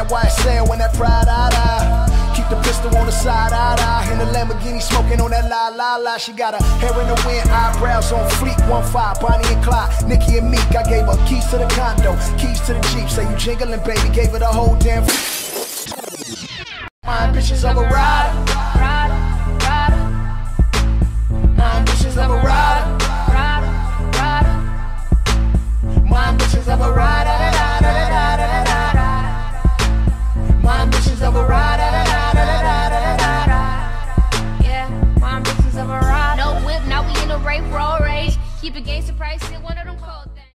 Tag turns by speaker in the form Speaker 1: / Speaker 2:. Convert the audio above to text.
Speaker 1: that YSL when that pride eye. Keep the pistol on the side, in the Lamborghini smoking on that la la la. She got her hair in the wind, eyebrows on fleek. 1-5, Bonnie and Clyde, Nikki and Meek. I gave her keys to the condo, keys to the Jeep. Say you jingling, baby, gave her the whole damn. My ambitions of a rider,
Speaker 2: Ryda, Ryda.
Speaker 1: my ambitions of a rider,
Speaker 2: Ryda, Ryda.
Speaker 1: my ambitions of a rider, my ambitions of a rider.
Speaker 2: Yeah, my ambitions of a ride. No whip, now we in a rape, roll rage. Keep it gangsta price, hit one of them cold things.